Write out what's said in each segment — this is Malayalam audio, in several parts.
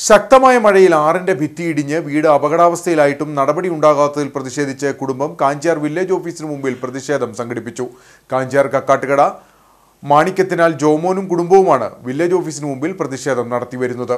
ശക്തമായ മഴയിൽ ആറിന്റെ ഭിത്തി ഇടിഞ്ഞ് വീട് അപകടാവസ്ഥയിലായിട്ടും നടപടി ഉണ്ടാകാത്തതിൽ പ്രതിഷേധിച്ച് കുടുംബം കാഞ്ചിയാർ വില്ലേജ് ഓഫീസിന് മുമ്പിൽ പ്രതിഷേധം സംഘടിപ്പിച്ചു. കാഞ്ചിയാർ കക്കാട്ടുകട മാണിക്യത്തിനാൽ ജോമോനും കുടുംബവുമാണ് വില്ലേജ് ഓഫീസിന് മുമ്പിൽ പ്രതിഷേധം നടത്തിവരുന്നത്.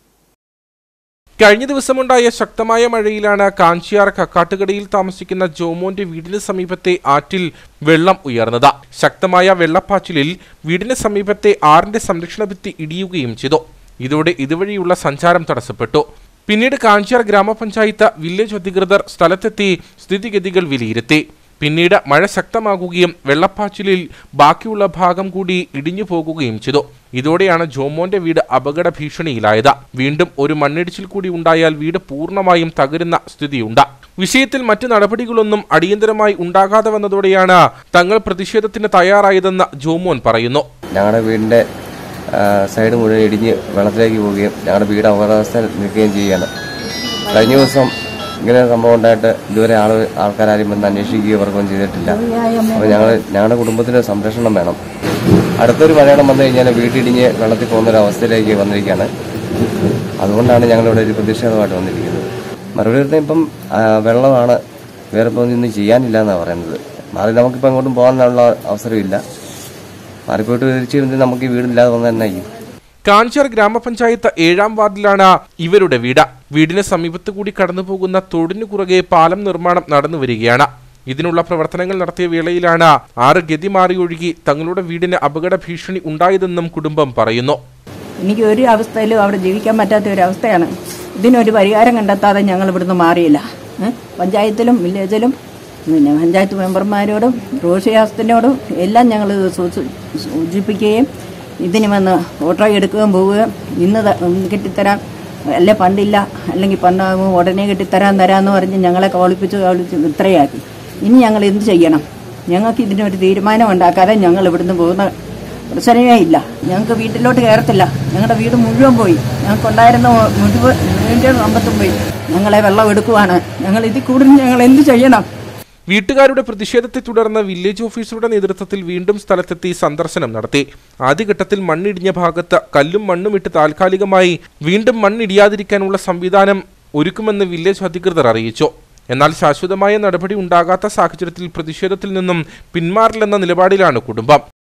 കഴിഞ്ഞ ദിവസമുണ്ടായ ശക്തമായ മഴയിലാണ് കാഞ്ചിയാർ കക്കാട്ടുകടയിൽ താമസിക്കുന്ന ജോമോന്റെ വീടിന് സമീപത്തെ ആറ്റിൽ വെള്ളം ഉയർന്നത്. ശക്തമായ വെള്ളപ്പാച്ചിലിൽ വീടിന് സമീപത്തെ ആറിന്റെ സംരക്ഷണ ഭിത്തി ഇടിയുകയും ചെയ്തു. ഇതോടെ ഇതുവഴിയുള്ള സഞ്ചാരം തടസ്സപ്പെട്ടു. പിന്നീട് കാഞ്ചിയാർ ഗ്രാമപഞ്ചായത്ത് വില്ലേജ് അധികൃതർ സ്ഥലത്തെത്തി സ്ഥിതിഗതികൾ വിലയിരുത്തി. പിന്നീട് മഴ ശക്തമാകുകയും വെള്ളപ്പാച്ചിലിൽ ബാക്കിയുള്ള ഭാഗം കൂടി ഇടിഞ്ഞു പോകുകയും ചെയ്തു. ഇതോടെയാണ് ജോമോന്റെ വീട് അപകട ഭീഷണിയിലായത്. വീണ്ടും ഒരു മണ്ണിടിച്ചിൽ കൂടി ഉണ്ടായാൽ വീട് പൂർണ്ണമായും തകരുന്ന സ്ഥിതിയുണ്ട്. വിഷയത്തിൽ മറ്റ് നടപടികളൊന്നും അടിയന്തരമായി ഉണ്ടാകാതെ വന്നതോടെയാണ് തങ്ങൾ പ്രതിഷേധത്തിന് തയ്യാറായതെന്ന് ജോമോൻ പറയുന്നു. ഞങ്ങളുടെ വീടിന്റെ സൈഡ് മുഴുവൻ ഇടിഞ്ഞ് വെള്ളത്തിലേക്ക് പോവുകയും ഞങ്ങളുടെ വീട് അപകടാവസ്ഥയിൽ നിൽക്കുകയും ചെയ്യുകയാണ്. കഴിഞ്ഞ ദിവസം ഇങ്ങനെ സംഭവം ഉണ്ടായിട്ട് ഇതുവരെ ആൾക്കാരും വന്ന് അന്വേഷിക്കുകയോ ഇവർക്കൊന്നും ചെയ്തിട്ടില്ല. അപ്പോൾ ഞങ്ങളുടെ കുടുംബത്തിന് സംരക്ഷണം വേണം. അടുത്തൊരു മലയാളം വന്നു കഴിഞ്ഞാൽ വീട്ടിടിഞ്ഞ് വെള്ളത്തിൽ പോകുന്നൊരവസ്ഥയിലേക്ക് വന്നിരിക്കുകയാണ്. അതുകൊണ്ടാണ് ഞങ്ങളിവിടെ ഒരു പ്രതിഷേധമായിട്ട് വന്നിരിക്കുന്നത്. മറുപടി ഇപ്പം വെള്ളമാണ്, വേറെ ഇപ്പോൾ ഒന്നും ചെയ്യാനില്ല എന്നാണ് പറയുന്നത്. മാറി നമുക്കിപ്പോൾ എങ്ങോട്ടും പോകാനുള്ള അവസരമില്ല. മാറിപ്പോയിട്ട് തിരിച്ചു വരുന്നത് നമുക്ക് ഈ വീടില്ലാതെ വന്നു തന്നെ. കാഞ്ചിയാർ ഗ്രാമപഞ്ചായത്ത് 7-ാം വാർഡിലാണ് ഇവരുടെ വീട്. വീടിന് സമീപത്ത് കൂടി കടന്നുപോകുന്ന തോടിനു കുറുകെ പാലം നിർമ്മാണം നടന്നുവരികയാണ്. ഇതിനുള്ള പ്രവർത്തനങ്ങൾ നടത്തിയ വേളയിലാണ് 6 ഗതി മാറി ഒഴുകി തങ്ങളുടെ വീടിന് അപകട ഭീഷണി ഉണ്ടായതെന്നും കുടുംബം പറയുന്നു. എനിക്ക് ഒരു അവസ്ഥയിലും അവിടെ ജീവിക്കാൻ പറ്റാത്ത ഒരു അവസ്ഥയാണ്. ഇതിനൊരു പരിഹാരം കണ്ടെത്താതെ ഞങ്ങൾ ഇവിടുന്ന് മാറിയില്ല. പഞ്ചായത്തിലും വില്ലേജിലും പിന്നെ പഞ്ചായത്ത് മെമ്പർമാരോടും റോഷിയാസത്തിനോടും എല്ലാം ഞങ്ങൾ സൂചിപ്പിക്കുകയും ഇതിന് വന്ന് ഓട്ടോ എടുക്കുകയും പോവുകയും ഇന്ന് കെട്ടിത്തരാം, അല്ലെ പണ്ടില്ല, അല്ലെങ്കിൽ പണ്ടാകും ഉടനെ തരാമെന്ന് പറഞ്ഞ് ഞങ്ങളെ കബളിപ്പിച്ച് ഇത്രയാക്കി. ഇനി ഞങ്ങൾ എന്ത് ചെയ്യണം? ഞങ്ങൾക്ക് ഇതിനൊരു തീരുമാനം ഉണ്ടാക്കാതെ ഞങ്ങൾ ഇവിടുന്ന് പോകുന്ന പ്രശ്നമേ ഇല്ല. ഞങ്ങൾക്ക് വീട്ടിലോട്ട് കയറത്തില്ല. ഞങ്ങളുടെ വീട് മുഴുവൻ പോയി. ഞങ്ങൾക്കുണ്ടായിരുന്ന മുഴുവൻ വീടിൻ്റെ സമ്പത്തും പോയി. ഞങ്ങളെ വെള്ളം എടുക്കുവാണ്. ഞങ്ങൾ ഇതിൽ കൂടുതൽ ഞങ്ങൾ എന്ത് ചെയ്യണം? വീട്ടുകാരുടെ പ്രതിഷേധത്തെ തുടർന്ന് വില്ലേജ് ഓഫീസറുടെ നേതൃത്വത്തിൽ വീണ്ടും സ്ഥലത്തെത്തി സന്ദർശനം നടത്തി. ആദ്യഘട്ടത്തിൽ മണ്ണിടിഞ്ഞ ഭാഗത്ത് കല്ലും മണ്ണും ഇട്ട് താൽക്കാലികമായി വീണ്ടും മണ്ണിടിയാതിരിക്കാനുള്ള സംവിധാനം ഒരുക്കുമെന്ന് വില്ലേജ് അധികൃതർ അറിയിച്ചു. എന്നാൽ ശാശ്വതമായ നടപടി ഉണ്ടാകാത്ത സാഹചര്യത്തിൽ പ്രതിഷേധത്തിൽ നിന്നും പിന്മാറില്ലെന്ന നിലപാടിലാണ് കുടുംബം.